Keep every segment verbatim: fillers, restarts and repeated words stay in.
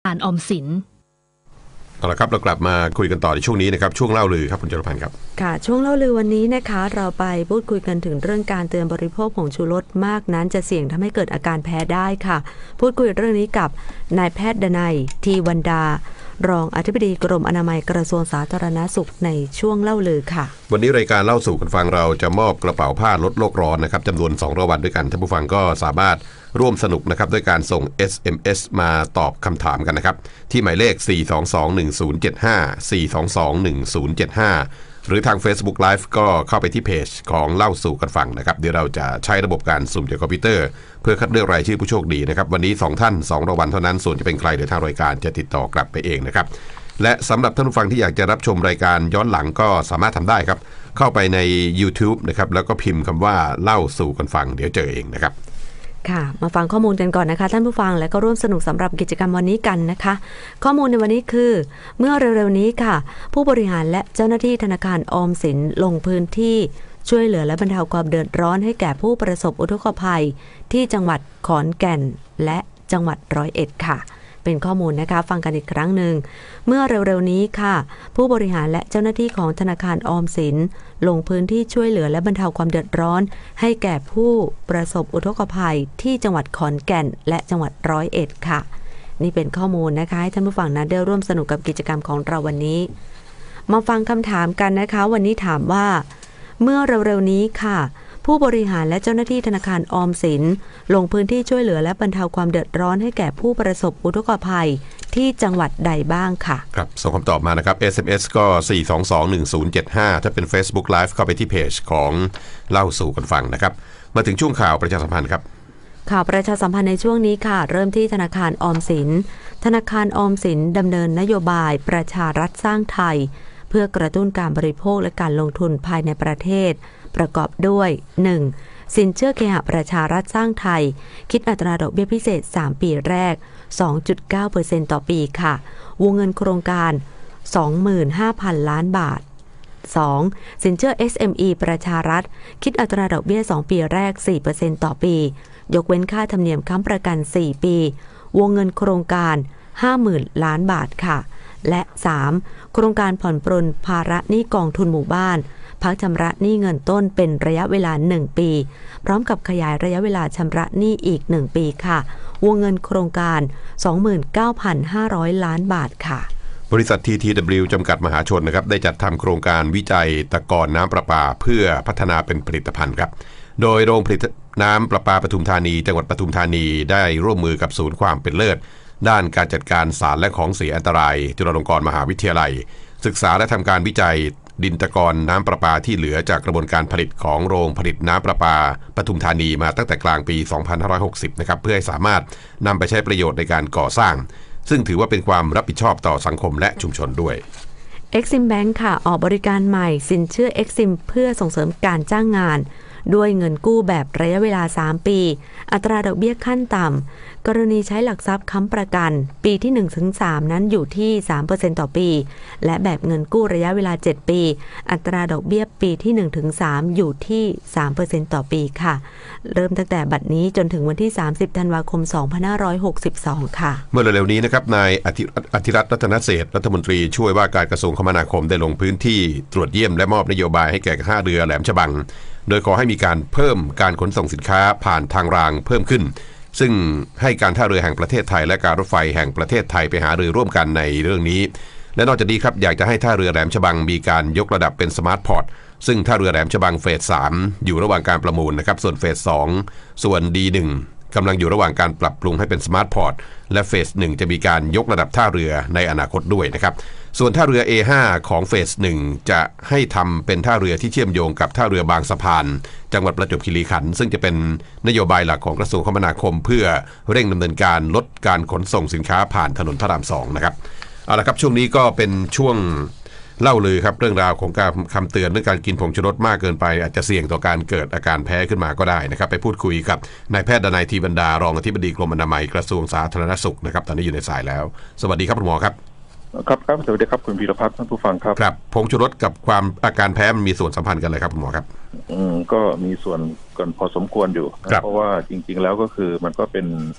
ารออมสินเอาละครับเรากลับมาคุยกันต่อในช่วงนี้นะครับช่วงเล่าลือครับคุณจรพันธ์ครับค่ะช่วงเล่าลือวันนี้นะคะเราไปพูดคุยกันถึงเรื่องการเตือนบริโภคผงชูรสมากนั้นจะเสี่ยงทำให้เกิดอาการแพ้ได้ค่ะพูดคุยเรื่องนี้กับนายแพทย์ดนัยทีวันดารองอธิบดีกรมอนามัยกระทรวงสาธารณสุขในช่วงเล่าลือค่ะวันนี้รายการเล่าสู่กันฟังเราจะมอบกระเป๋าผ้าลดโลกร้อนนะครับจำนวนสองรางวัลด้วยกันท่านผู้ฟังก็สามารถร่วมสนุกนะครับด้วยการส่ง เอส เอ็ม เอส มาตอบคำถามกันนะครับที่หมายเลข สี่ สอง สอง หนึ่ง ศูนย์ เจ็ด ห้า สี่ สอง สอง หนึ่ง ศูนย์ เจ็ด ห้า หรือทาง Facebook Live ก็เข้าไปที่เพจของเล่าสู่กันฟังนะครับเดี๋ยวเราจะใช้ระบบการสุ่มจากคอมพิวเตอร์เพื่อคัดเลือกรายชื่อผู้โชคดีนะครับวันนี้สองท่านสองรางวัลเท่านั้นส่วนจะเป็นใครเดี๋ยวทางรายการจะติดต่อกลับไปเองนะครับและสำหรับท่านผู้ฟังที่อยากจะรับชมรายการย้อนหลังก็สามารถทำได้ครับเข้าไปใน YouTube นะครับแล้วก็พิมพ์คำว่าเล่าสู่กันฟังเดี๋ยวเจอเองนะครับค่ะมาฟังข้อมูลกันก่อนนะคะท่านผู้ฟังและก็ร่วมสนุกสำหรับกิจกรรมวันนี้กันนะคะข้อมูลในวันนี้คือเมื่อเร็วๆนี้ค่ะผู้บริหารและเจ้าหน้าที่ธนาคารออมสินลงพื้นที่ช่วยเหลือและบรรเทาความเดือดร้อนให้แก่ผู้ประสบอุทกภัยที่จังหวัดขอนแก่นและจังหวัดร้อยเอ็ดค่ะเป็นข้อมูลนะคะฟังกันอีกครั้งหนึ่งเมื่อเร็วๆนี้ค่ะผู้บริหารและเจ้าหน้าที่ของธนาคารออมสินลงพื้นที่ช่วยเหลือและบรรเทาความเดือดร้อนให้แก่ผู้ประสบอุทกภัยที่จังหวัดขอนแก่นและจังหวัดร้อยเอ็ดค่ะนี่เป็นข้อมูลนะคะให้ท่านผู้ฟังนั้นได้ร่วมสนุกกับกิจกรรมของเราวันนี้มาฟังคำถามกันนะคะวันนี้ถามว่าเมื่อเร็วๆนี้ค่ะผู้บริหารและเจ้าหน้าที่ธนาคารออมสินลงพื้นที่ช่วยเหลือและบรรเทาความเดือดร้อนให้แก่ผู้ประสบอุทกภัยที่จังหวัดใดบ้างค่ะครับส่งคำตอบมานะครับ เอส เอ็ม เอส ก็ สี่ สอง สอง หนึ่ง ศูนย์ เจ็ด ห้า ถ้าเป็น Facebook Live เข้าไปที่เพจของเล่าสู่กันฟังนะครับมาถึงช่วงข่าวประชาสัมพันธ์ครับข่าวประชาสัมพันธ์ในช่วงนี้ค่ะเริ่มที่ธนาคารออมสินธนาคารออมสินดำเนินนโยบายประชารัฐสร้างไทยเพื่อกระตุ้นการบริโภคและการลงทุนภายในประเทศประกอบด้วย หนึ่ง สินเชื่อเคหะประชารัฐสร้างไทยคิดอัตราดอกเบี้ยพิเศษสามปีแรก สองจุดเก้าเปอร์เซ็นต์ ต่อปีค่ะวงเงินโครงการ สองหมื่นห้าพัน ล้านบาท สอง สินเชื่อ เอส เอ็ม อี ประชารัฐคิดอัตราดอกเบี้ยสองปีแรก สี่เปอร์เซ็นต์ ต่อปียกเว้นค่าธรรมเนียมค้ำประกันสี่ปีวงเงินโครงการ ห้าหมื่น ล้านบาทค่ะและสามโครงการผ่อนปรนภาระหนี้กองทุนหมู่บ้านพักชำระหนี้เงินต้นเป็นระยะเวลาหนึ่งปีพร้อมกับขยายระยะเวลาชำระหนี้อีกหนึ่งปีค่ะวงเงินโครงการ สองหมื่นเก้าพันห้าร้อย ล้านบาทค่ะบริษัท ที ที ดับเบิลยู จำกัดมหาชนนะครับได้จัดทำโครงการวิจัยตะกอนน้ำประปาเพื่อพัฒนาเป็นผลิตภัณฑ์ครับโดยโรงผลิตน้ำประปาปทุมธานีจังหวัดปทุมธานีได้ร่วมมือกับศูนย์ความเป็นเลิศด้านการจัดการสารและของเสียอันตรายจุฬาลงกรณ์มหาวิทยาลัยศึกษาและทำการวิจัยดินตะกอนน้ำประปาที่เหลือจากกระบวนการผลิตของโรงผลิตน้ำประปาปทุมธานีมาตั้งแต่กลางปี สองพันห้าร้อยหกสิบ นะครับเพื่อให้สามารถนำไปใช้ประโยชน์ในการก่อสร้างซึ่งถือว่าเป็นความรับผิดชอบต่อสังคมและชุมชนด้วย Exim Bank ค่ะออกบริการใหม่สินเชื่อ Exim เพื่อส่งเสริมการจ้างงานด้วยเงินกู้แบบระยะเวลาสามปีอัตราดอกเบี้ยขั้นต่ำกรณีใช้หลักทรัพย์ค้ำประกันปีที่ หนึ่งถึงสาม นั้นอยู่ที่ สามเปอร์เซ็นต์ ต่อปีและแบบเงินกู้ระยะเวลาเจ็ดปีอัตราดอกเบี้ยปีที่ หนึ่งถึงสาม อยู่ที่ สามเปอร์เซ็นต์ ต่อปีค่ะเริ่มตั้งแต่บัดนี้จนถึงวันที่สามสิบธันวาคมสองพันห้าร้อยหกสิบสองค่ะเมื่อเร็วๆนี้นะครับนายอธิรัตน์รัตนเศรษฐ์รัฐมนตรีช่วยว่าการกระทรวงคมนาคมได้ลงพื้นที่ตรวจเยี่ยมและมอบนโยบายให้แก่ท่าเรือแหลมฉบังโดยขอให้มีการเพิ่มการขนส่งสินค้าผ่านทางรางเพิ่มขึ้นซึ่งให้การท่าเรือแห่งประเทศไทยและการรถไฟแห่งประเทศไทยไปหารือร่วมกันในเรื่องนี้และนอกจากนี้ครับอยากจะให้ท่าเรือแหลมฉบังมีการยกระดับเป็นสมาร์ทพอร์ตซึ่งท่าเรือแหลมฉบังเฟสสามอยู่ระหว่างการประมูลนะครับส่วนเฟสสองส่วน ดี หนึ่ง กำลังอยู่ระหว่างการปรับปรุงให้เป็นสมาร์ทพอร์ตและเฟสหนึ่งจะมีการยกระดับท่าเรือในอนาคตด้วยนะครับส่วนท่าเรือ เอ ห้า ของเฟสหนึ่งจะให้ทำเป็นท่าเรือที่เชื่อมโยงกับท่าเรือบางสะพานจังหวัดประจวบคีรีขันธ์ซึ่งจะเป็นนโยบายหลักของกระทรวงคมนาคมเพื่อเร่งดำเนินการลดการขนส่งสินค้าผ่านถนนพระรามสองนะครับเอาละครับช่วงนี้ก็เป็นช่วงเล่าเลยครับเรื่องราวของการคำเตือนเรื่องการกินผงชูรสมากเกินไปอาจจะเสี่ยงต่อการเกิดอาการแพ้ขึ้นมาก็ได้นะครับไปพูดคุยกับนายแพทย์ดนัยทีบรรดารองอธิบดีกรมอนามัยกระทรวงสาธารณสุขนะครับตอนนี้อยู่ในสายแล้วสวัสดีครับคุณหมอครับครับครับสวัสดีครับคุณพีรพัฒน์ท่านผู้ฟังครับครับผงชูรสกับความอาการแพ้มันมีส่วนสัมพันธ์กันเลยครับคุณหมอครับอืมก็มีส่วนกันพอสมควรอยู่เพราะว่าจริงๆแล้วก็คือมันก็เป็น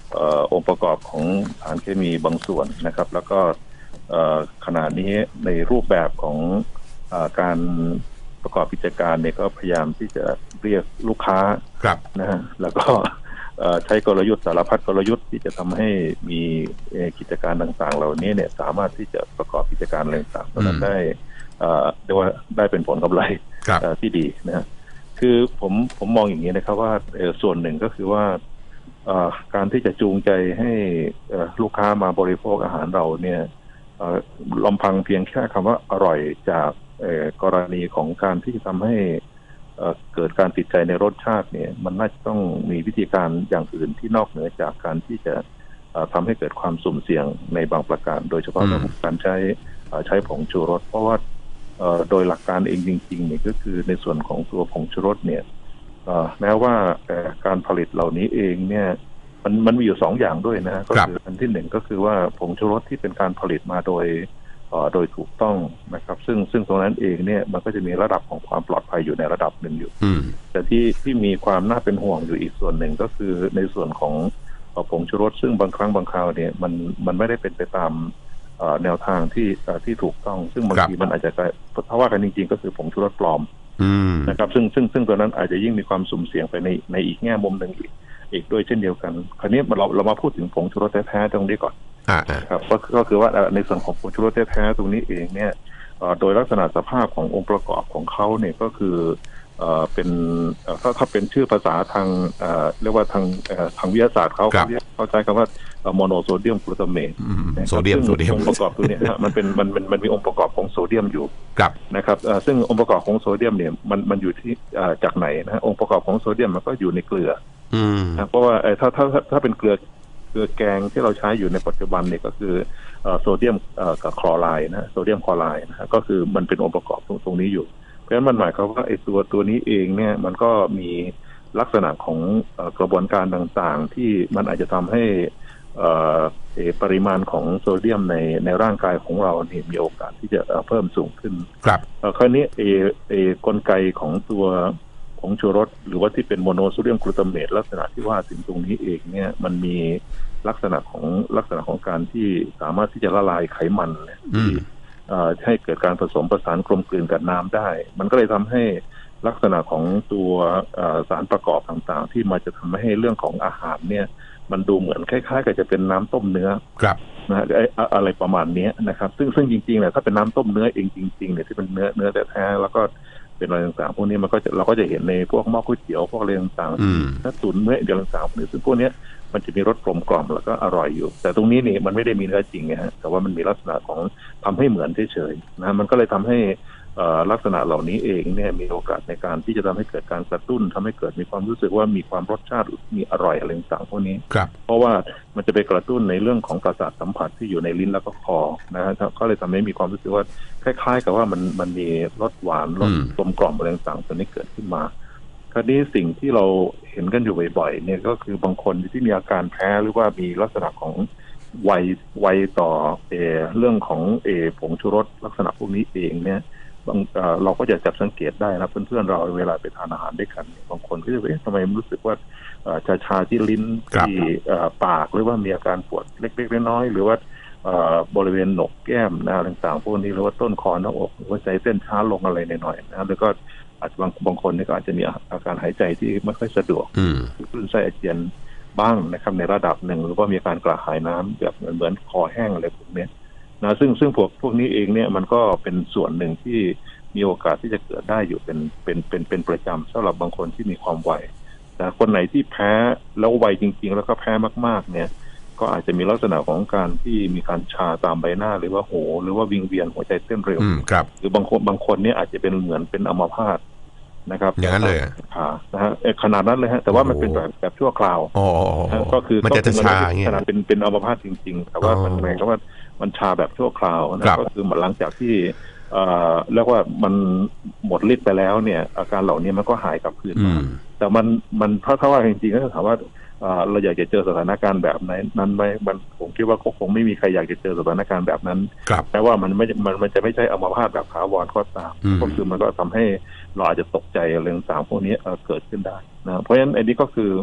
เอ่อองค์ประกอบของสารเคมีบางส่วนนะครับแล้วก็เอ่อขณะนี้ในรูปแบบของเอ่อการประกอบกิจการเนี่ยก็พยายามที่จะเรียกลูกค้านะฮะแล้วก็ใช้กลยุทธ์สารพัดกลยุทธ์ที่จะทำให้มีกิจการต่างๆเหล่านี้เนี่ยสามารถที่จะประกอบกิจการอะไรต่างๆนั้นได้เรียกว่าได้เป็นผลกำไรที่ดีนะฮะคือผมผมมองอย่างนี้นะครับว่าส่วนหนึ่งก็คือว่าการที่จะจูงใจให้ลูกค้ามาบริโภคอาหารเราเนี่ยลำพังเพียงแค่คำว่าอร่อยจากกรณีของการที่จะทำให้เกิดการติดใจในรสชาติเนี่ยมันน่าจะต้องมีวิธีการอย่างอื่นที่นอกเหนือจากการที่จะทำให้เกิดความสุ่มเสี่ยงในบางประการโดยเฉพาะเรื่องของการใช้ใช้ผงชูรสเพราะว่าโดยหลักการเองจริงๆเนี่ยก็คือในส่วนของตัวผงชูรสเนี่ยแม้ว่าการผลิตเหล่านี้เองเนี่ยมันมันมีอยู่สองอย่างด้วยนะก็คืออันที่หนึ่งก็คือว่าผงชูรสที่เป็นการผลิตมาโดยโดยถูกต้องนะครับซึ่งซึ่งตรงนั้นเองเนี่ยมันก็จะมีระดับของความปลอดภัยอยู่ในระดับหนึ่งอยู่แต่ที่ที่มีความน่าเป็นห่วงอยู่อีกส่วนหนึ่งก็คือในส่วนของผงชูรสซึ่งบางครั้งบางคราวเนี่ยมันมันไม่ได้เป็นไปตามแนวทางที่ที่ถูกต้องซึ่งบางทีมันอาจจะถ้าว่ากันจริงๆก็คือผงชูรสปลอมนะครับซึ่งซึ่งซึ่งตัวนั้นอาจจะยิ่งมีความสุ่มเสี่ยงไปในในอีกแง่มุมหนึ่งอีกอีกด้วยเช่นเดียวกันคราวนี้เราเรามาพูดถึงผงชูรสแท้ๆตรงนี้ก่อนครับก็คือว่าในส่วนของผงชูรสแท้ๆตรงนี้เองเนี่ยโดยลักษณะสภาพขององค์ประกอบของเขาเนี่ยก็คือเป็นถ้าถ้าเป็นชื่อภาษาทางเรียกว่าทางทางวิทยาศาสตร์เขาเขาใช้คำว่าโมโนโซเดียมกลูตาเมตโซเดียมโซเดียมองค์ประกอบตัวนี้มันเป็นมันมันมันมีองค์ประกอบของโซเดียมอยู่นะครับซึ่งองค์ประกอบของโซเดียมเนี่ยมันมันอยู่ที่จากไหนนะองค์ประกอบของโซเดียมมันก็อยู่ในเกลือเพราะว่าถ้าถ้าถ้าเป็นเกลือเกลือแกงที่เราใช้อยู่ในปัจจุบันเนี่ยก็คือโซเดียมกับคลอไรด์นะโซเดียมคลอไรด์นะก็คือมันเป็นองค์ประกอบตรงตรงนี้อยู่เพราะฉะนั้นมันหมายความว่าไอ้ตัวตัวนี้เองเนี่ยมันก็มีลักษณะของกระบวนการต่างๆที่มันอาจจะทำให้ปริมาณของโซเดียมในในร่างกายของเราเนี่ยมีโอกาสที่จะเพิ่มสูงขึ้นครับคราวนี้เอเอกลไกของตัวผงชูรสหรือว่าที่เป็นโมโนโซเดียมกลูตาเมตลักษณะที่ว่าถึงตรงนี้เองเนี่ยมันมีลักษณะของลักษณะของการที่สามารถที่จะละลายไขมันที่ให้เกิดการผสมประสานกลมกลืนกับน้ำได้มันก็เลยทำให้ลักษณะของตัวสารประกอบต่างๆที่มาจะทำให้เรื่องของอาหารเนี่ยมันดูเหมือนคล้ายๆกับจะเป็นน้ำต้มเนื้อนะอะไรประมาณนี้นะครับซึ่งซึ่งจริงๆเนี่ยถ้าเป็นน้ำต้มเนื้อเองจริงๆเนี่ยที่เป็นเนื้อเนื้อแท้ๆแล้วก็เป็นอะไรต่างๆพวกนี้มันก็จะเราก็จะเห็นในพวกหม้อก๋วยเตี๋ยวพวกอะไรต่างๆถ้าตุ๋นเนื้อเดียวต่างๆซึ่งพวกนี้มันจะมีรสกลมกล่อมแล้วก็อร่อยอยู่แต่ตรงนี้นี่มันไม่ได้มีเนื้อจริงไงฮะแต่ว่ามันมีลักษณะของทำให้เหมือนเฉยๆนะมันก็เลยทำให้ลักษณะเหล่านี้เองเนี่ยมีโอกาสในการที่จะทำให้เกิดการกระตุ้นทำให้เกิดมีความรู้สึกว่ามีความรสชาติมีอร่อยอะไรต่างๆพวกนี้เพราะว่ามันจะไปกระตุ้นในเรื่องของประสาทสัมผัสที่อยู่ในลิ้นแล้วก็คอนะฮะก็เลยทำให้มีความรู้สึกว่าคล้ายๆกับว่ามันมันมีรสหวานรสกลมกล่อมอะไรต่างๆตัวนี้เกิดขึ้นมาคราวนี้สิ่งที่เราเห็นกันอยู่บ่อยๆเนี่ยก็คือบางคนที่มีอาการแพ้หรือว่ามีลักษณะของไวไวต่อเอเรื่องของเอผงชูรสลักษณะพวกนี้เองเนี่ยเราก็จะจับสังเกตได้นะเพื่อนๆเราเวลาไปทานอาหารด้วยกันบางคนก็จะเอ๊ะทำไมรู้สึกว่าชาชาที่ลิ้นที่ปากหรือว่ามีอาการปวดเล็กๆน้อยๆหรือว่าบริเวณโหนกแก้มนะต่างๆพวกนี้หรือว่าต้นคอหน้าอกหรือว่าใจเต้นช้าลงอะไรหน่อยๆนะแล้วก็อาจจะบางบางคนนี่ก็อาจจะมีอาการหายใจที่ไม่ค่อยสะดวกคลื่นไส้อาเจียนบ้างนะครับในระดับหนึ่งหรือว่ามีอาการกระหายน้ำแบบเหมือนคอแห้งอะไรพวกนี้นะซึ่งซึ่งพวกพวกนี้เองเนี่ยมันก็เป็นส่วนหนึ่งที่มีโอกาสที่จะเกิดได้อยู่เป็นเป็นเป็นเป็นประจำสำหรับบางคนที่มีความไวแต่คนไหนที่แพ้แล้วไวจริงๆแล้วก็แพ้มากๆเนี่ยก็อาจจะมีลักษณะของการที่มีการชาตามใบหน้าหรือว่าโหหรือว่าวิงเวียนหัวใจเต้นเร็วหรือบางคนบางคนเนี่ยอาจจะเป็นเหมือนเป็นอัมพาตนะครับอย่างนั้นเลยค่ะนะฮะขนาดนั้นเลยฮะแต่ว่ามันเป็นแบบแบบชั่วคราวก็คือมันจะชาอย่างเงี้ยขนาดเป็นเป็นอัมพาตจริงๆแต่ว่ามันหมายความว่ามันชาแบบชั่วคราวนะก็คือหลังจากที่เรียกว่ามันหมดฤทธิ์ไปแล้วเนี่ยอาการเหล่านี้มันก็หายกลับคืนมาแต่มันมันถ้าถ้าว่าจริงๆก็ถามว่าเราอยากจะเจอสถานการณ์แบบไหนนั้นไหมมันผมคิดว่าก็คงไม่มีใครอยากจะเจอสถานการณ์แบบนั้นแม้ว่ามันไม่มันมันจะไม่ใช่อัมพาตแบบถาวรก็ตามก็คือมันก็ทำให้เราอาจจะตกใจอะไรต่างๆพวกนี้เกิดขึ้นได้นะเพราะฉะนั้นอันนี้ก็คือ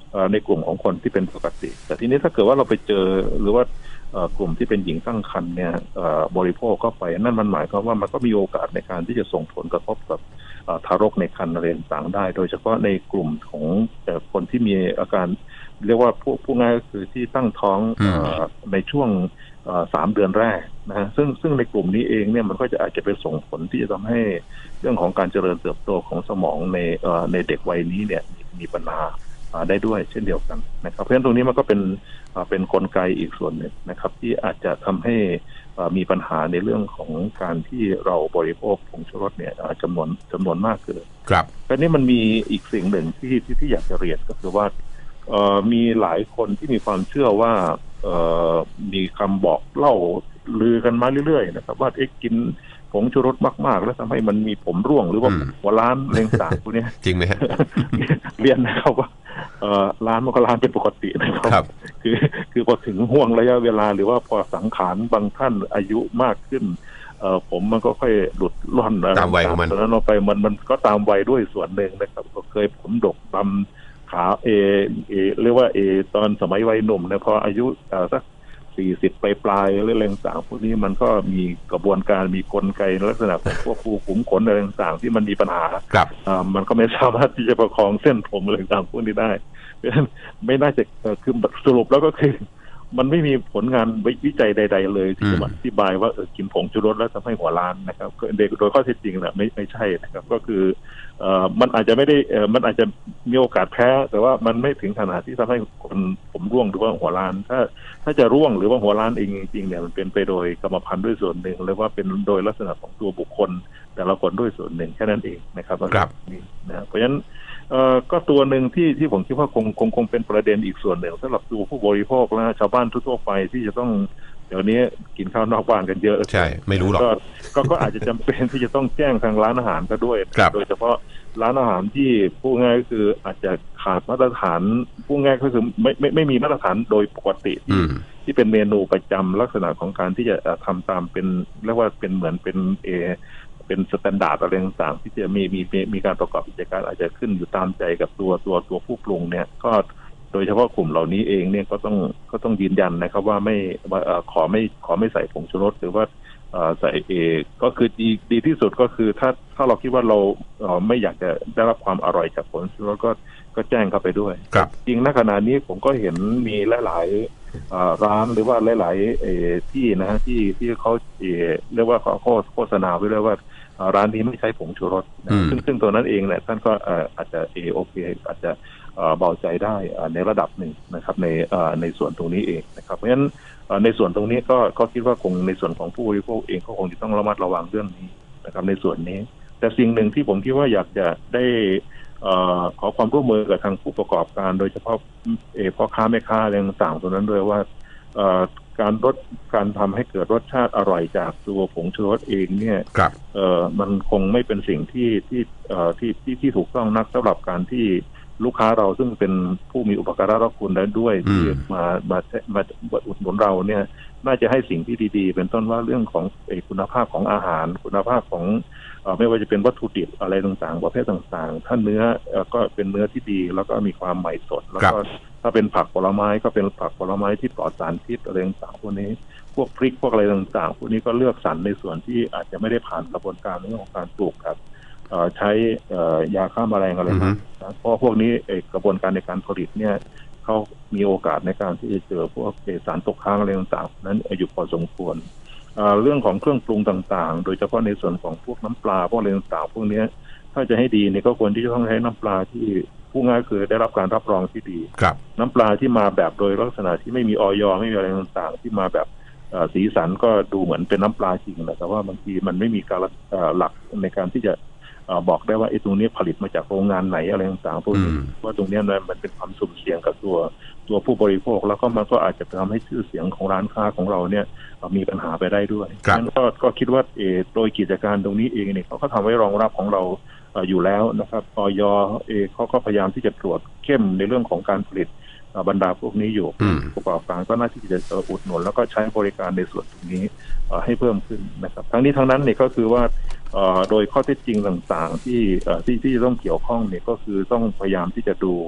ในกลุ่มของคนที่เป็นปกติแต่ทีนี้ถ้าเกิดว่าเราไปเจอหรือว่ากลุ่มที่เป็นหญิงตั้งครรภ์เนี่ยบริโภคเข้าไปนั่นมันหมายความว่ามันก็มีโอกาสในการที่จะส่งผลกระทบกับทารกในครรภ์อะไรต่างๆได้โดยเฉพาะในกลุ่มของคนที่มีอาการเรียกว่าผู้ผู้ง่ายก็คือที่ตั้งท้องในช่วงสามเดือนแรกนะซึ่งซึ่งในกลุ่มนี้เองเนี่ยมันก็จะอาจจะไปส่งผลที่จะทำให้เรื่องของการเจริญเติบโตของสมองในในเด็กวัยนี้เนี่ยมีปัญหาได้ด้วยเช่นเดียวกันนะครับเพราะฉะนั้นตรงนี้มันก็เป็นเป็นกลไกอีกส่วนหนึ่งนะครับที่อาจจะทำให้มีปัญหาในเรื่องของการที่เราบริโภคผงชูรสเนี่ยจำนวนจำนวนมากเกินครับแต่นี้มันมีอีกสิ่งหนึ่งที่ที่ที่อยากจะเรียนก็คือว่ามีหลายคนที่มีความเชื่อว่ามีคำบอกเล่าลือกันมาเรื่อยๆนะครับว่าเอ๊ะกินผงชูรสมากๆแล้วทำให้มันมีผมร่วงหรือว่าหัวล้านเรื่องต่างพวกนี้จริงไหมฮะเรียนนะครับว่าล้านมันก็ล้านเป็นปกตินะครับคือคือพอถึงห่วงระยะเวลาหรือว่าพอสังขารบางท่านอายุมากขึ้นผมมันก็ค่อยหลุดล่อนตามวัยของมันตอนนั้นเราไปมันมันก็ตามวัยด้วยส่วนหนึ่งนะครับก็เคยผมดกดำขาเอเอเรียกว่าเอตอนสมัยวัยหนุ่มเนี่ยพออายุสักสี่สิบปลายปลายเรื่องต่างพวกนี้มันก็มีกระบวนการมีกลไกลักษณะของพวกภูขุมขนอะไรต่างที่มันมีปัญหาครับมันก็ไม่สามารถที่จะประคองเส้นผมอะไรต่างพวกนี้ได้ไม่น่าจะคือสรุปแล้วก็คือมันไม่มีผลงานวิจัยใดๆเลยที่จะอธิบายว่าเออกินผงชูรสแล้วทำให้หัวล้านนะครับโดยข้อเท็จจริงนะไม่ไม่ใช่นะครับก็คือเอ่อมันอาจจะไม่ได้เอ่อมันอาจจะมีโอกาสแพ้แต่ว่ามันไม่ถึงขนาดที่ทำให้คนผมร่วงหรือว่าหัวล้านถ้าถ้าจะร่วงหรือว่าหัวล้านเองจริงๆเนี่ยมันเป็นไปโดยกรรมพันธุ์ด้วยส่วนหนึ่งหรือว่าเป็นโดยลักษณะของตัวบุคคลแต่ละคนด้วยส่วนหนึ่งแค่นั้นเองนะครับครับนะเพราะฉะนั้นเอ่อก็ตัวหนึ่งที่ที่ผมคิดว่าคงคงคงเป็นประเด็นอีกส่วนหนึ่งสำหรับตัวผู้บริโภคและชาวบ้านทั่วไปที่จะต้องเดี๋ยวนี้กินข้าวนอกบ้านกันเยอะใช่ไม่รู้หรอกก็ก็อาจจะจำเป็นที่จะต้องแจ้งทางร้านอาหารก็ด้วยโดยเฉพาะร้านอาหารที่พูดง่ายก็คืออาจจะขาดมาตรฐานพูดง่ายก็คือไม่ไม่ไม่มีมาตรฐานโดยปกติที่ที่เป็นเมนูประจำลักษณะของการที่จะทำตามเป็นเรียกว่าเป็นเหมือนเป็นเอเป็นสแตนดาร์ดอะไรต่างๆที่จะมีมีมีการประกอบกิจการอาจจะขึ้นอยู่ตามใจกับตัวตัวตัวผู้ปรุงเนี่ยก็โดยเฉพาะกลุ่มเหล่านี้เองเนี่ยก็ต้องก็ต้องยืนยันนะครับว่าไม่ขอไม่ขอไม่ใส่ผงชูรสหรือว่าใส่เอก็คือดีดีที่สุดก็คือถ้าถ้าเราคิดว่าเราไม่อยากจะได้รับความอร่อยจากผงชูรสก็ก็แจ้งเข้าไปด้วยจริงณขณะนี้ผมก็เห็นมีหลายๆร้านหรือว่าหลายๆที่นะที่ที่เขาเรียกว่าเขาโฆษณาไว้เลยว่าร้านนี้ไม่ใช้ผงชูรสซึ่งซึ่งตัวนั้นเองเนี่ยท่านก็อาจจะเอโอเคอาจจะเบาใจได้ในระดับหนึ่งนะครับในในส่วนตรงนี้เองนะครับเพราะฉะนั้นในส่วนตรงนี้ก็ก็คิดว่าคงในส่วนของผู้บริโภคเองก็คงจะต้องระมัดระวังเรื่องนี้นะครับในส่วนนี้แต่สิ่งหนึ่งที่ผมคิดว่าอยากจะได้ขอความร่วมมือกับทางผู้ประกอบการโดยเฉพาะพ่อค้าแม่ค้าอะไรต่างๆตรงนั้นด้วยว่าการลดการทำให้เกิดรสชาติอร่อยจากตัวผงชูรสเองเนี่ยมันคงไม่เป็นสิ่งที่ที่ที่ที่ที่ถูกต้องนักสำหรับการที่ลูกค้าเราซึ่งเป็นผู้มีอุปการะคุณได้ด้วยที่มามามาอุดหนุนเราเนี่ยน่าจะให้สิ่งที่ดีๆเป็นต้นว่าเรื่องของคุณภาพของอาหารคุณภาพของไม่ว่าจะเป็นวัตถุดิบอะไรต่างๆประเภทต่างๆถ้าเนื้อก็เป็นเนื้อที่ดีแล้วก็มีความใหม่สดแล้วก็ถ้าเป็นผักผลไม้ก็เป็นผักผลไม้ที่ปลอดสารพิษอะไรต่างๆพวกนี้พวกพริกพวกอะไรต่างๆพวกนี้ก็เลือกสรรในส่วนที่อาจจะไม่ได้ผ่านกระบวนการเรื่องของการปลูกครับใช้ยาฆ่าแมลงอะไรนะเพราะพวกนี้กระบวนการในการผลิตเนี่ยเขามีโอกาสในการที่จะเจอพวกสารตกค้างอะไรต่างๆนั้นอยู่พอสมควรเรื่องของเครื่องปรุงต่างๆโดยเฉพาะในส่วนของพวกน้ำปลาพวกอะไรต่างๆพวกนี้ถ้าจะให้ดีเนี่ยก็ควรที่จะต้องใช้น้ำปลาที่ผู้ง่ายคือได้รับการรับรองที่ดีน้ำปลาที่มาแบบโดยลักษณะที่ไม่มีอย.ไม่มีอะไรต่างๆที่มาแบบสีสันก็ดูเหมือนเป็นน้ำปลาจริงแต่ว่าบางทีมันไม่มีการหลักในการที่จะบอกได้ว่าไอ้ตรงนี้ผลิตมาจากโรงงานไหนอะไรต่างๆพวกนี้ว่าตรงนี้นะมันเป็นความสุ่มเสี่ยงกับตัวตัวผู้บริโภคแล้วก็มันก็อาจจะทำให้ชื่อเสียงของร้านค้าของเราเนี่ยมีปัญหาไปได้ด้วยงั้นก็ก็คิดว่าเอโดยกิจการตรงนี้เองเนี่ยเขาก็ทำไว้รองรับของเราอยู่แล้วนะครับอย.เอเขาก็พยายามที่จะตรวจเข้มในเรื่องของการผลิตบรรดาพวกนี้อยู่ผู้ประกอบการก็น่าที่จะอุดหนุนแล้วก็ใช้บริการในส่วนตรงนี้ให้เพิ่มขึ้นนะครับทั้งนี้ทั้งนั้นเนี่ยก็คือว่าโดยข้อเท็จจริงต่างๆที่ที่ที่ต้องเกี่ยวข้องเนี่ยก็คือต้องพยายามที่จะดู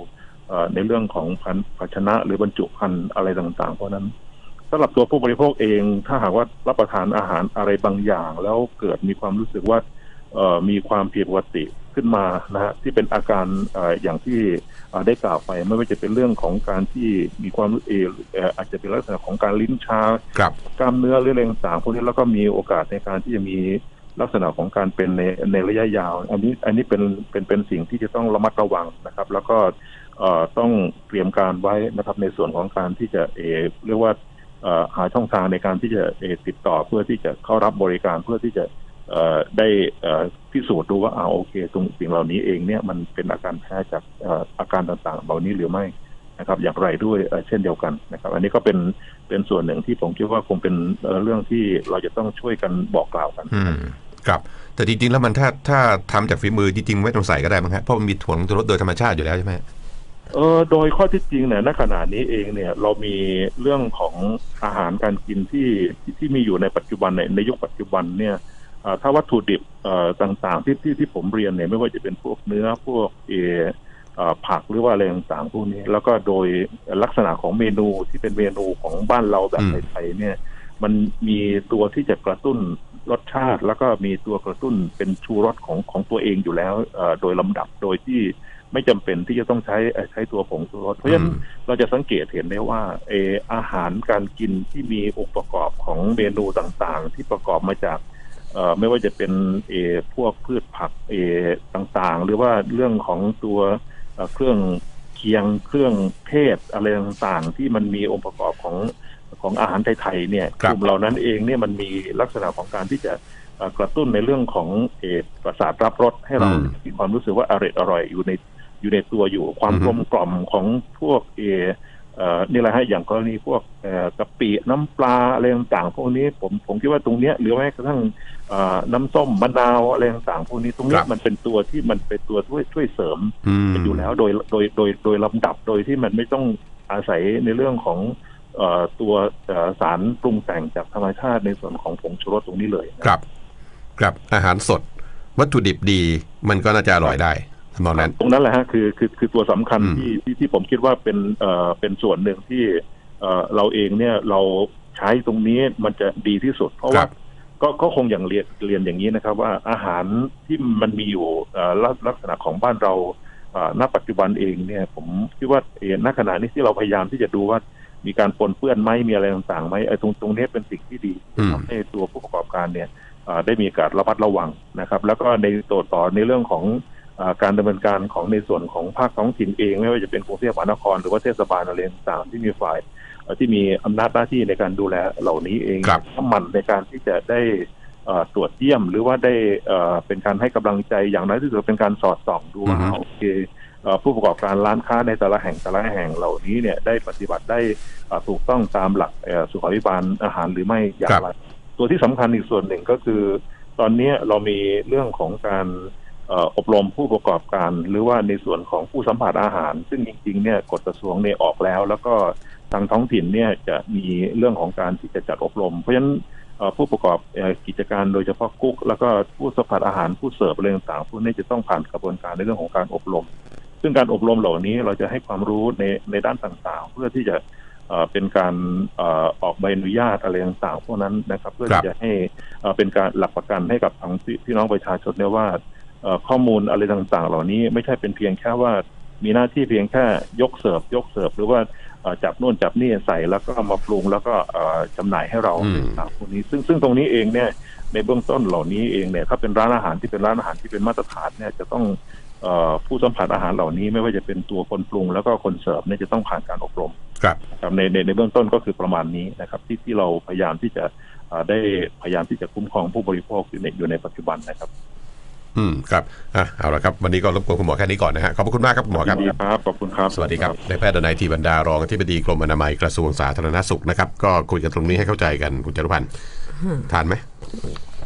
ในเรื่องของภาชนะหรือบรรจุภัณฑ์อะไรต่างๆเพราะนั้นสำหรับตัวผู้บริโภคเองถ้าหากว่ารับประทานอาหารอะไรบางอย่างแล้วเกิดมีความรู้สึกว่ามีความผิดปกติขึ้นมานะฮะที่เป็นอาการอย่างที่ได้กล่าวไปไม่ว่าจะเป็นเรื่องของการที่มีความเอออาจจะเป็นลักษณะของการลิ้นชากล้ามเนื้อหรืออะไรต่างๆพวกนี้แล้วก็มีโอกาสในการที่จะมีลักษณะของการเป็นในในระยะยาวอันนี้อันนี้เป็นเป็นเป็นสิ่งที่จะต้องระมัดระวังนะครับแล้วก็ต้องเตรียมการไว้นะครับในส่วนของการที่จะเออเรียกว่าหาช่องทางในการที่จะติดต่อเพื่อที่จะเข้ารับบริการเพื่อที่จะได้พิสูจน์ดูว่าอ่าโอเคตรงสิ่งเหล่านี้เองเนี่ยมันเป็นอาการแพ้จากอาการต่างๆเหล่านี้หรือไม่นะครับอย่างไรด้วยเช่นเดียวกันนะครับอันนี้ก็เป็นเป็นส่วนหนึ่งที่ผมคิดว่าคงเป็นเรื่องที่เราจะต้องช่วยกันบอกกล่าวกันครับแต่จริงๆแล้วมันถ้าถ้าทำจากฝีมือจริงๆไม่ต้องใส่ก็ได้มั้งครับเพราะมันมีผงชูรสโดยธรรมชาติอยู่แล้วใช่ไหมเออโดยข้อที่จริงเนี่ยณขณะนี้เองเนี่ยเรามีเรื่องของอาหารการกินที่ที่มีอยู่ในปัจจุบันในในยุคปัจจุบันเนี่ยถ้าวัตถุดิบต่างๆที่ที่ที่ผมเรียนเนี่ยไม่ว่าจะเป็นพวกเนื้อพวกเอผักหรือว่าอะไรต่างๆพวกนี้แล้วก็โดยลักษณะของเมนูที่เป็นเมนูของบ้านเราแบบไทยๆเนี่ยมันมีตัวที่จะกระตุ้นรสชาติแล้วก็มีตัวกระตุ้นเป็นชูรสของของตัวเองอยู่แล้วโดยลำดับโดยที่ไม่จำเป็นที่จะต้องใช้ใช้ตัวผงชูรสเพราะฉะนั้นเราจะสังเกตเห็นได้ว่าเอออาหารการกินที่มีองค์ประกอบของเมนูต่างๆที่ประกอบมาจากเอ่อไม่ว่าจะเป็นเออพวกพืชผักเออต่างๆหรือว่าเรื่องของตัวเครื่องเคียงเครื่องเทศอะไรต่างๆที่มันมีองค์ประกอบของของอาหารไทยๆเนี่ยกลุ่มเหล่านั้นเองเนี่ยมันมีลักษณะของการที่จะกระตุ้นในเรื่องของเออประสาทรับรสให้เรามีความรู้สึกว่าอร่อยอร่อยอยู่ในอยู่ในตัวอยู่ความกลมกล่อมของพวกเออนี่แหละฮะอย่างกรณีพวกกะปิน้ำปลาอะไรต่างๆพวกนี้ผมผมคิดว่าตรงเนี้ยหรือแม้กระทั่งน้ำส้มมะนาวอะไรต่างๆพวกนี้ตรงนี้มันเป็นตัวที่มันเป็นตัวช่วยช่วยเสริมอยู่แล้วโดยโดยโดยโดยลำดับโดยที่มันไม่ต้องอาศัยในเรื่องของตัวสารปรุงแต่งจากธรรมชาติในส่วนของผงชูรสตรงนี้เลยครับครับอาหารสดวัตถุดิบดีมันก็น่าจะอร่อยได้ตรงนั้นตรงนั้นแหละฮะคือคือคือตัวสำคัญที่ที่ที่ผมคิดว่าเป็นเอ่อเป็นส่วนหนึ่งที่เอ่อเราเองเนี่ยเราใช้ตรงนี้มันจะดีที่สุดเพราะว่าก็ก็คงอย่างเรียนเรียนอย่างนี้นะครับว่าอาหารที่มันมีอยู่เอ่อลักษณะของบ้านเราเอ่อณปัจจุบันเองเนี่ยผมคิดว่าเอ่อณขณะนี้ที่เราพยายามที่จะดูว่ามีการปนเปื้อนไหมมีอะไรต่างๆไหมไอ้ตรงตรงนี้เป็นสิ่งที่ดีทำให้ตัวผู้ประกอบการเนี่ยได้มีการระมัดระวังนะครับแล้วก็ในตัวต่อในเรื่องของการดำเนินการของในส่วนของภาคท้องถิ่นเองไม่ว่าจะเป็นกรุงเทพมหานครหรือว่าเทศบาลอะไรต่างๆที่มีฝ่ายที่มีอำนาจหน้าที่ในการดูแลเหล่านี้เองทั้งมันในการที่จะได้ตรวจเยี่ยมหรือว่าได้เป็นการให้กำลังใจอย่างน้อยที่สุดเป็นการสอดส่องดูว่าโอเคผู้ประกอบการร้านค้าในแต่ละแห่งแต่ละแห่งเหล่านี้เนี่ยได้ปฏิบัติได้ถูกต้องตามหลักสุขาภิบาลอาหารหรือไม่อย่างไรตัวที่สำคัญอีกส่วนหนึ่งก็คือตอนนี้เรามีเรื่องของการอบรมผู้ประกอบการหรือว่าในส่วนของผู้สัมผัสอาหารซึ่งจริงๆเนี่ยกฎกระทรวงเนี่ยออกแล้วแล้วก็ทางท้องถิ่นเนี่ยจะมีเรื่องของการที่จะจัดอบรมเพราะฉะนั้นผู้ประกอบกิจการโดยเฉพาะกุ๊กแล้วก็ผู้สัมผัสอาหารผู้เสิร์ฟอะไรต่างๆพวกนี้จะต้องผ่านกระบวนการในเรื่องของการอบรมซึ่งการอบรมเหล่านี้เราจะให้ความรู้ในในด้านต่างๆเพื่อที่จะเป็นการออกใบอนุญาตอะไรต่างๆพวกนั้นนะครับเพื่อที่จะให้เป็นการหลักประกันให้กับทางพี่น้องประชาชนเนี่ยว่าข้อมูลอะไรต่างๆเหล่านี้ไม่ใช่เป็นเพียงแค่ว่ามีหน้าที่เพียงแค่ยกเสิร์ฟยกเสิร์ฟหรือว่าจับโน่นจับนี่ใส่แล้วก็มาปรุงแล้วก็จำหน่ายให้เราต่างๆพวกนี้ซึ่งซึ่งตรงนี้เองเนี่ยในเบื้องต้นเหล่านี้เองเนี่ยถ้าเป็นร้านอาหารที่เป็นร้านอาหารที่เป็นมาตรฐานเนี่ยจะต้องผู้สัมผัสอาหารเหล่านี้ไม่ว่าจะเป็นตัวคนปรุงแล้วก็คนเสิร์ฟเนี่ยจะต้องผ่านการอบรมครับในในในเบื้องต้นก็คือประมาณนี้นะครับที่ที่เราพยายามที่จะได้พยายามที่จะคุ้มครองผู้บริโภคอยู่ในอยู่ในปัจจุบันนะครับอืมครับอ่ะเอาละครับวันนี้ก็รบกวนคุณหมอแค่นี้ก่อนนะฮะขอบคุณมากครับคุณหมอครับครับขอบคุณครับสวัสดีครับนายแพทย์ดนัย ทีบรรดารองอธิบดีกรมอนามัยกระทรวงสาธารณสุขนะครับก็คุยกันตรงนี้ให้เข้าใจกันคุณจรุพันธ์ทานไหม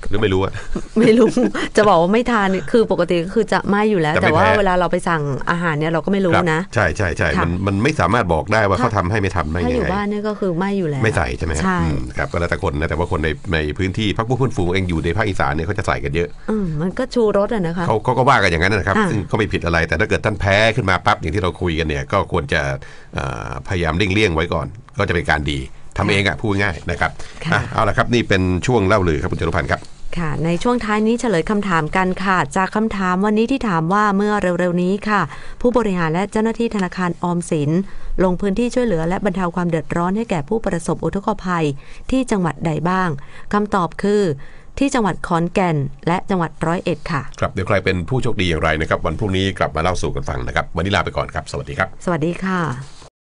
หรือไม่รู้อะไม่รู้ จะบอกว่าไม่ทานคือปกติก็คือจะไม่อยู่แล้วแต่แต่ไม่ว่าแพ้เวลาเราไปสั่งอาหารเนี่ยเราก็ไม่รู้ครับนะใช่ใช่ใช่ค่ะมันมันไม่สามารถบอกได้ว่าถ้าเขาทำให้ไม่ทำไม่ถ้ายังอยู่ไงบ้านเนี่ยก็คือไม่อยู่แล้วไม่ใส่ใช่ไหมใช่อืมครับก็แล้วแต่คนนะแต่ว่าคนในในพื้นที่พรรคพวกเพื่อนฝูงเองอยู่ในภาคอีสานเนี่ยเขาจะใส่กันเยอะอืมมันก็ชูรสอะนะคะเขาเขาก็ว่ากันอย่างนั้นนะครับอ่าซึ่งก็ไม่ผิดอะไรแต่ถ้าเกิดท่านแพ้ขึ้นมาปั๊บอย่างที่เราคุยกันเนี่ยก็ควรจะเอ่อพยายามเลี่ยงๆไว้ก่อน ก็จะเป็นการดีทำเองอ่ะพูดง่ายนะครับค่ะอ่ะเอาละครับนี่เป็นช่วงเล่าลือครับคุณจรุพันธ์ครับค่ะในช่วงท้ายนี้เฉลยคำถามกันค่ะจากคำถามวันนี้ที่ถามว่าเมื่อเร็วๆนี้ค่ะ ผู้บริหารและเจ้าหน้าที่ธนาคารออมสินลงพื้นที่ช่วยเหลือและบรรเทาความเดือดร้อนให้แก่ผู้ประสบอุทกภัยที่จังหวัดใดบ้างคำตอบคือที่จังหวัดขอนแก่นและจังหวัดร้อยเอ็ดค่ะครับเดี๋ยวใครเป็นผู้โชคดีอย่างไรนะครับวันพรุ่งนี้กลับมาเล่าสู่กันฟังนะครับวันนี้ลาไปก่อนครับสวัสดีครับสวัสดีค่ะ